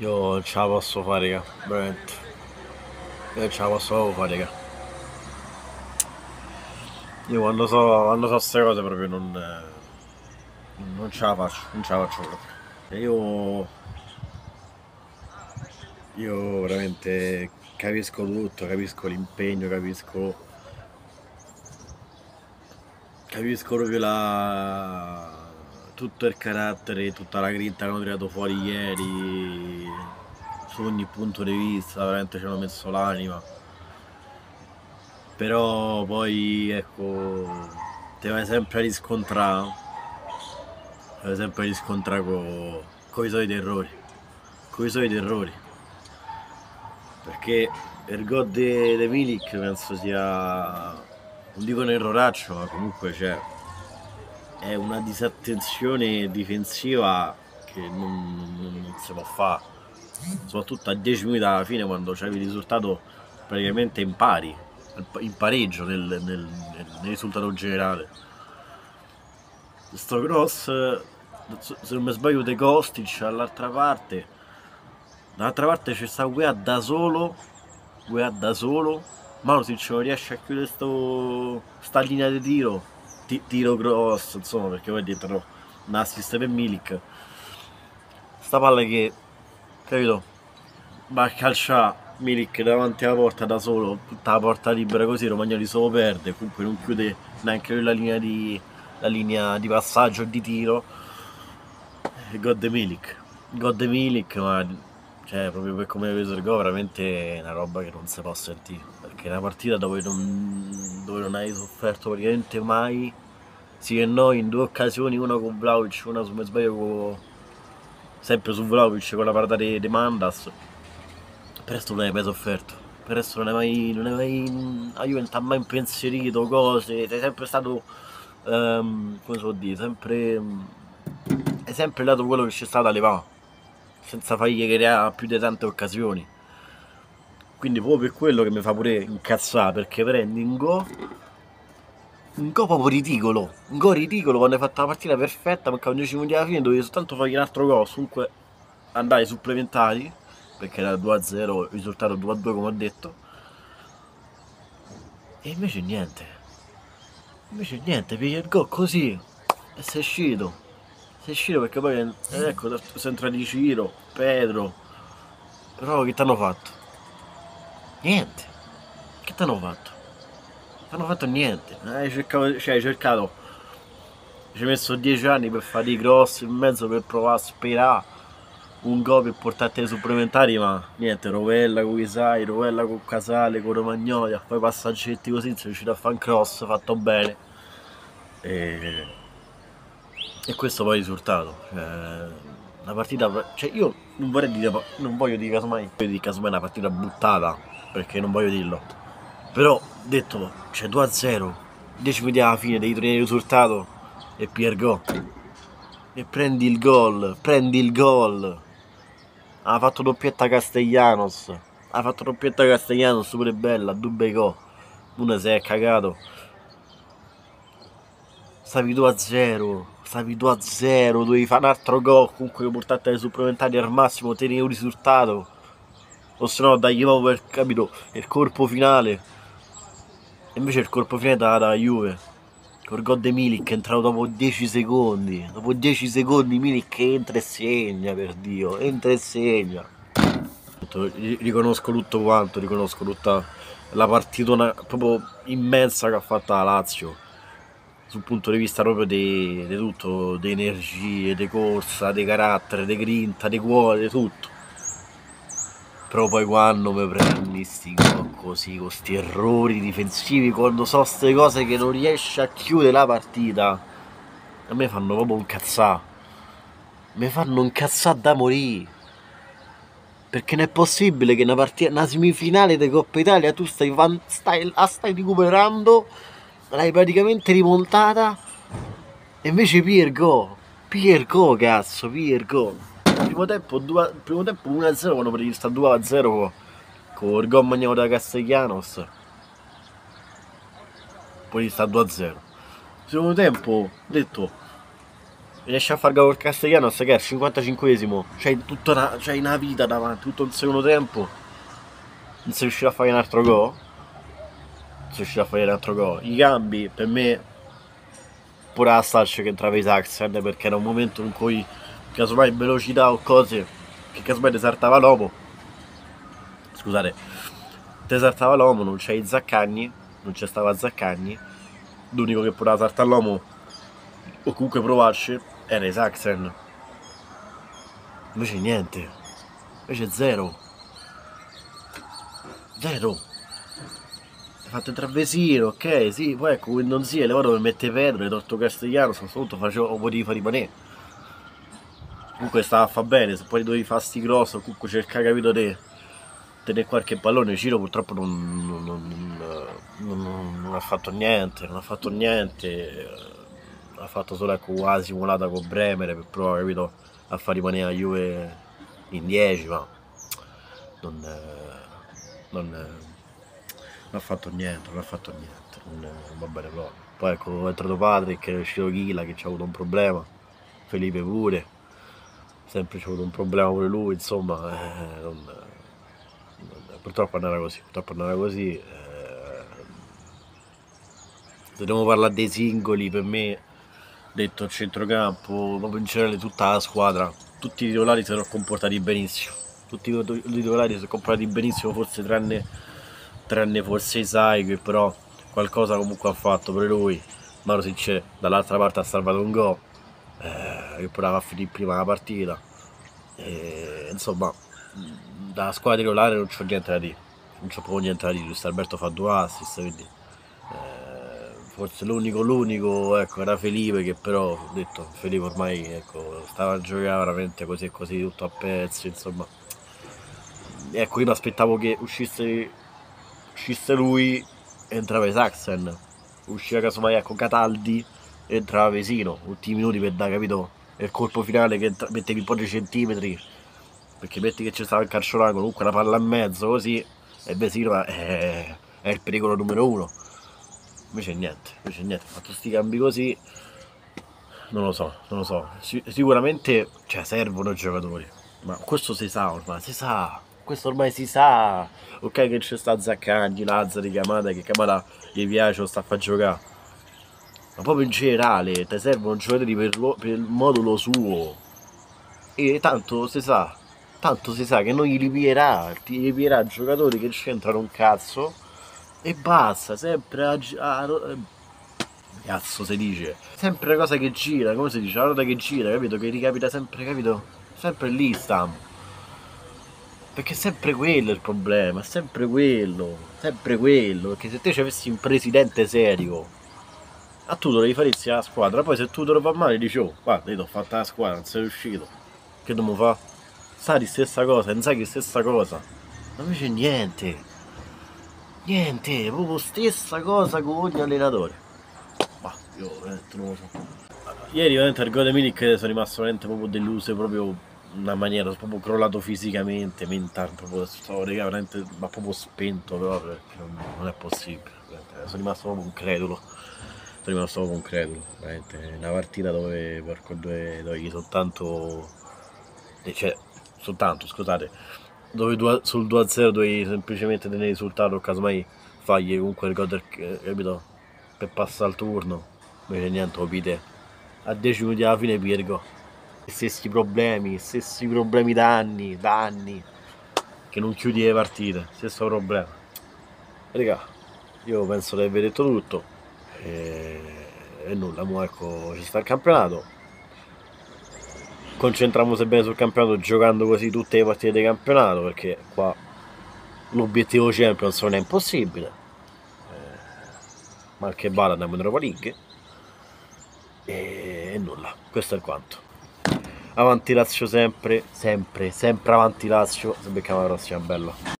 Io non ce la posso fare, raga, veramente. Io non ce la posso proprio fare, raga. Io quando so queste cose proprio non ce la faccio, non ce la faccio proprio. E io veramente capisco tutto, capisco l'impegno, capisco proprio tutto il carattere, tutta la grinta che hanno tirato fuori ieri, su ogni punto di vista, veramente ci hanno messo l'anima. Però poi ecco, ti vai sempre a riscontrare, ti vai sempre a riscontrare con i soliti errori, con i soliti errori. Perché il gol di Milik penso sia, non dico un erroraccio, ma comunque c'è, è una disattenzione difensiva che non si può fare, soprattutto a 10 minuti alla fine quando c'è il risultato praticamente in pari, in pareggio nel risultato generale. Sto cross, se non mi sbaglio, De Kostic dall'altra parte c'è sta Guea da solo, Marusic non riesce a chiudere sta linea di tiro, tiro cross, insomma, perché poi dietro un assist per Milik. Sta palla che, capito, va a calciare Milik davanti alla porta da solo, tutta la porta libera così, Romagnoli solo perde, comunque non chiude neanche lui la linea di passaggio e di tiro. E God de Milik, ma cioè proprio per come hai preso il gol, veramente è una roba che non si può sentire, perché è una partita dove non hai sofferto praticamente mai, sì e no, in due occasioni, una con Vlahovic, una se non mi sbaglio sempre su Vlahovic con la parata di Mandas. Per il resto non hai mai sofferto, per il resto la Juventus ha mai impensierito cose, sei sempre stato, come si può dire, hai sempre dato quello che c'è stato a levare, senza fargli creare più di tante occasioni. Quindi proprio per quello che mi fa pure incazzare, perché prendi un gol proprio ridicolo, un gol ridicolo quando hai fatto la partita perfetta, mancavano 10 minuti alla fine, dovevi soltanto fargli un altro gol, comunque andare ai supplementari, perché era 2-0, il risultato 2-2 come ho detto, e invece niente, piglia il gol così, e sei uscito perché poi, ecco, sono entrati Ciro, Pedro, però che ti hanno fatto? Niente, che ti hanno fatto? Non hanno fatto niente, ci hai messo 10 anni per fare i cross in mezzo per provare a sperare un gol per portarti ai supplementari, ma niente, Rovella con Isai, Rovella con Casale, con Romagnoli, poi passaggetti così, sei riuscito a fare un cross fatto bene. E, e questo poi è il risultato. La partita, cioè io non voglio dire casomai una partita buttata, perché non voglio dirlo. Però detto, c'è 2-0, 10 minuti alla fine devi tenere il risultato e Piergo. E prendi il gol. Ha fatto doppietta Castellanos. Ha fatto doppietta Castellanos pure bella, Dubbeco. Uno si è cagato. Stavi 2 a 0, dovevi fare un altro gol, comunque portarti ai supplementari al massimo, tenere un risultato. O se no dagli proprio per, capito, il colpo finale. E invece il colpo finale da Juve. Col gol di Milik è entrato dopo 10 secondi. Dopo 10 secondi Milik entra e segna, per Dio. Entra e segna. Riconosco tutto quanto, riconosco tutta la partitona proprio immensa che ha fatto la Lazio. Sul punto di vista proprio di tutto, di energie, di corsa, di carattere, di grinta, di cuore, di tutto. Però poi quando mi prendi sti gol così, con sti errori difensivi, quando so ste cose che non riesci a chiudere la partita, a me fanno proprio incazzare. Mi fanno incazzare da morire. Perché non è possibile che una semifinale di Coppa Italia tu stai recuperando, l'hai praticamente rimontata, e invece Pirgo cazzo, Pirgo. Primo tempo 1-0 quando prendi sta 2-0 con il gol magnato da Castellanos, poi sta 2-0. Secondo tempo, ho detto, riesci a far gol col Castigliano, sai che al 55esimo c'hai una vita davanti, tutto il secondo tempo, non sei riuscito a fare un altro gol. Non sei riuscito a fare un altro gol. I cambi per me, pure a Saccio che entrava Isaacsen, perché era un momento in cui casomai velocità o cose che casomai desertava l'uomo. Scusate, desertava l'uomo, non c'è Zaccagni, non c'è stava Zaccagni, l'unico che poteva saltare l'uomo o comunque provarci era Isaacsen. Invece niente, invece zero. Hai fatto entrare Vesino, ok, sì, poi ecco, non sia, le ore per mettere Pedro, hai tolto Castigliano, soprattutto facevo, potevi fare rimanere. Comunque stava a fa bene, se poi dovevi fare sti cross, o comunque cercare, capito te, tenere qualche pallone, Ciro purtroppo non ha fatto niente, non ha fatto niente, ha fatto solo ecco una simulata con Bremer per provare, capito, a far rimanere la Juve in 10, ma non ha fatto niente, non va bene proprio. Poi ecco, è entrato Patrick, è uscito Chila che ci ha avuto un problema, Felipe pure, sempre c'è avuto un problema pure lui, insomma, purtroppo non era così. Se dobbiamo parlare dei singoli, per me, detto a centrocampo, proprio in generale tutta la squadra, tutti i titolari si sono comportati benissimo. Tutti i titolari si sono comportati benissimo, forse tranne forse Isai, che però qualcosa comunque ha fatto per lui. Marusic dall'altra parte ha salvato un gol, che poteva finire prima la partita. Insomma, dalla squadra titolare non c'ho niente da dire, non c'ho proprio niente da dire. Luis Alberto fa 2 assist, quindi forse l'unico ecco, era Felipe, che però ho detto Felipe ormai ecco, stava a giocare veramente così e così, tutto a pezzi, insomma. Ecco, io mi aspettavo che uscisse lui e entrava Isaacsen, usciva casomai ecco Cataldi e entrava Vesino, ultimi minuti per dare, capito, il colpo finale che mettevi un po' di centimetri, perché metti che ci stava il calcio d'angolo, comunque la palla a mezzo così e Vesino è il pericolo numero 1. Invece niente, ha fatto sti cambi così, non lo so. Sicuramente cioè, servono i giocatori, ma questo si sa ormai, questo ormai si sa. Ok che c'è sta Zaccagni, Lazzari, che Camada gli piace o sta a far giocare, ma proprio in generale ti servono giocatori per il modulo suo, e tanto si sa che non gli ripierà giocatori che c'entrano un cazzo e basta, sempre cazzo si dice, sempre la cosa che gira, come si dice, la ruota che gira, capito, che ricapita sempre, capito, sempre lì stiamo. Perché è sempre quello il problema, è sempre quello, perché se te ci avessi un presidente serio, a tu dovevi faresti la squadra, poi se tu te lo fa male dici, oh, guarda, io ti ho fatta la squadra, non sei riuscito, che dobbiamo fare? Sai di stessa cosa, non sai che stessa cosa, ma invece niente, proprio stessa cosa con ogni allenatore, ma io veramente non lo so. Ieri veramente al gol di Milik sono rimasto veramente proprio deluso, proprio una maniera, proprio crollato fisicamente, mentale, proprio stavo veramente, ma proprio spento proprio, perché non è possibile. Sono rimasto proprio un credulo, veramente una partita dove dove scusate, dove sul 2-0 dovevi semplicemente tenere il risultato, casomai fagli comunque il gol capito? Per passare al turno, invece niente, capite? A 10 minuti alla fine Pirgo, stessi problemi da anni, che non chiudi le partite, stesso problema. Raga, io penso di aver detto tutto e nulla, mo ecco ci sta il campionato, concentriamoci bene sul campionato giocando così tutte le partite di campionato, perché qua l'obiettivo Champions non è impossibile, mal che vada andiamo in Europa League e nulla, questo è quanto. Avanti Lazio sempre avanti Lazio, se becchiamo la prossima bella.